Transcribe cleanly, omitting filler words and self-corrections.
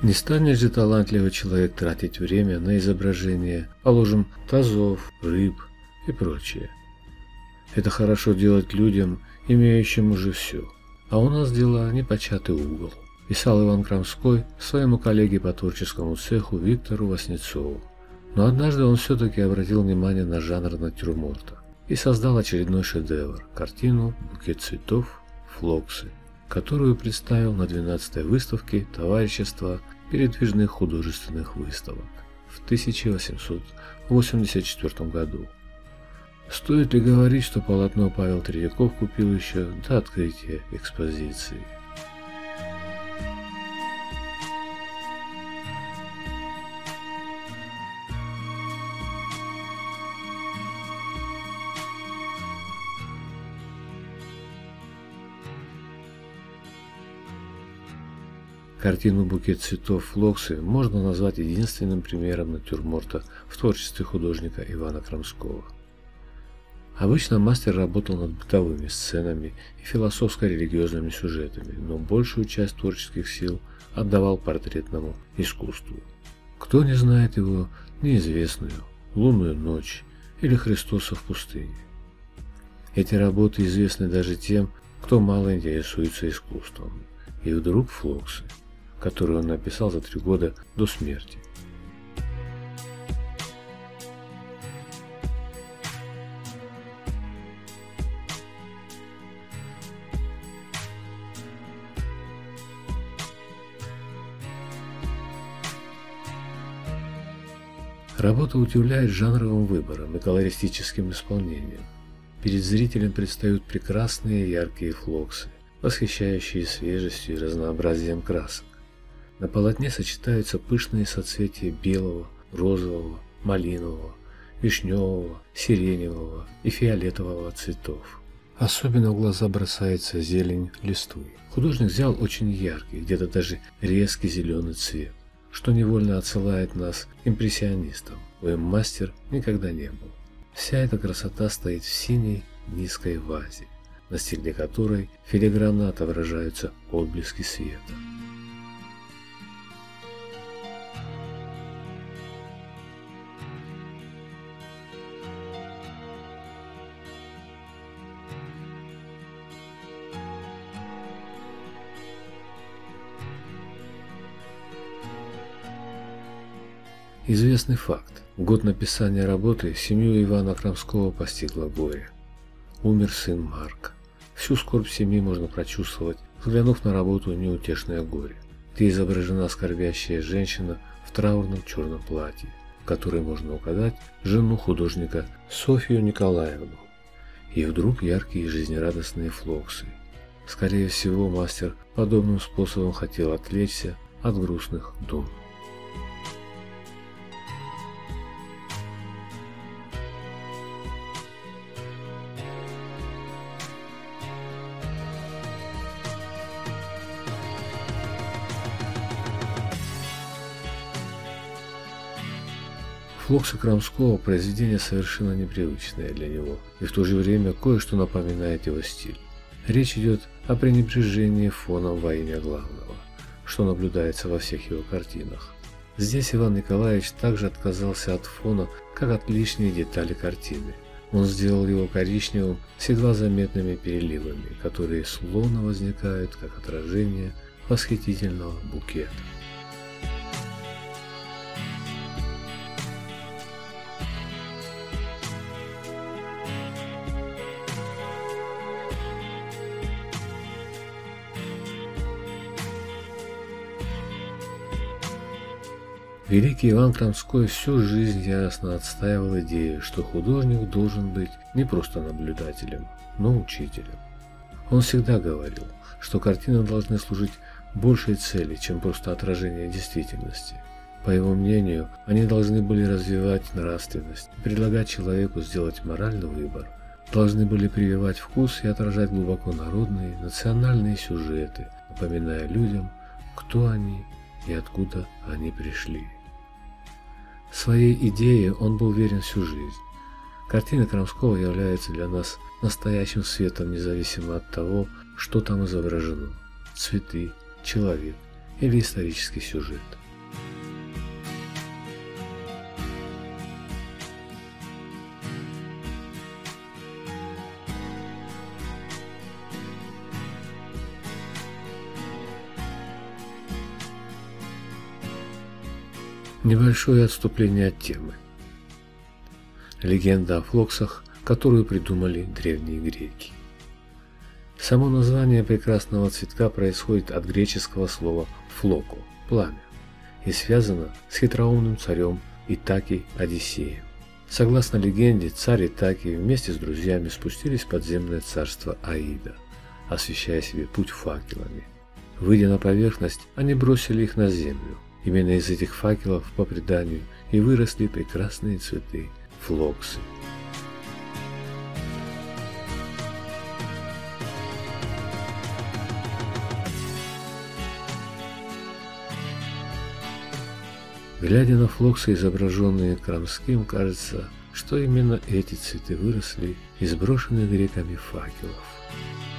Не станет же талантливый человек тратить время на изображение, положим, тазов, рыб и прочее. Это хорошо делать людям, имеющим уже все. А у нас дела непочатый угол, писал Иван Крамской своему коллеге по творческому цеху Виктору Васнецову. Но однажды он все-таки обратил внимание на жанр натюрморта и создал очередной шедевр – картину «Букет цветов. Флоксы», которую представил на 12-й выставке Товарищества передвижных художественных выставок в 1884 году. Стоит ли говорить, что полотно Павел Тредьяков купил еще до открытия экспозиции? Картину «Букет цветов. Флоксы» можно назвать единственным примером натюрморта в творчестве художника Ивана Крамского. Обычно мастер работал над бытовыми сценами и философско-религиозными сюжетами, но большую часть творческих сил отдавал портретному искусству. Кто не знает его неизвестную «Лунную ночь» или «Христоса в пустыне». Эти работы известны даже тем, кто мало интересуется искусством. И вдруг «Флоксы», которую он написал за 3 года до смерти. Работа удивляет жанровым выбором и колористическим исполнением. Перед зрителем предстают прекрасные яркие флоксы, восхищающие свежестью и разнообразием красок. На полотне сочетаются пышные соцветия белого, розового, малинового, вишневого, сиреневого и фиолетового цветов. Особенно в глаза бросается зелень листвы. Художник взял очень яркий, где-то даже резкий зеленый цвет, что невольно отсылает нас к импрессионистам, коим мастер никогда не был. Вся эта красота стоит в синей низкой вазе, на стекле которой филигранно отображаются отблески света. Известный факт. В год написания работы семью Ивана Крамского постигло горе. Умер сын Марк. Всю скорбь семьи можно прочувствовать, взглянув на работу «Неутешное горе», где изображена скорбящая женщина в траурном черном платье, в которой можно угадать жену художника Софью Николаевну. И вдруг яркие и жизнерадостные флоксы. Скорее всего, мастер подобным способом хотел отвлечься от грустных дум. Флоксы Крамского – произведение совершенно непривычное для него, и в то же время кое-что напоминает его стиль. Речь идет о пренебрежении фоном во имя главного, что наблюдается во всех его картинах. Здесь Иван Николаевич также отказался от фона, как от лишней детали картины. Он сделал его коричневым с едва заметными переливами, которые словно возникают как отражение восхитительного букета. Великий Иван Крамской всю жизнь яростно отстаивал идею, что художник должен быть не просто наблюдателем, но учителем. Он всегда говорил, что картины должны служить большей цели, чем просто отражение действительности. По его мнению, они должны были развивать нравственность, предлагать человеку сделать моральный выбор, должны были прививать вкус и отражать глубоко народные, национальные сюжеты, напоминая людям, кто они и откуда они пришли. Своей идее он был верен всю жизнь. Картины Крамского являются для нас настоящим светом, независимо от того, что там изображено – цветы, человек или исторический сюжет. Небольшое отступление от темы. Легенда о флоксах, которую придумали древние греки. Само название прекрасного цветка происходит от греческого слова «флоко» – «пламя» и связано с хитроумным царем Итаки Одиссеем. Согласно легенде, царь Итаки вместе с друзьями спустились в подземное царство Аида, освещая себе путь факелами. Выйдя на поверхность, они бросили их на землю. Именно из этих факелов, по преданию, и выросли прекрасные цветы – флоксы. Глядя на флоксы, изображенные Крамским, кажется, что именно эти цветы выросли из брошенных греками факелов.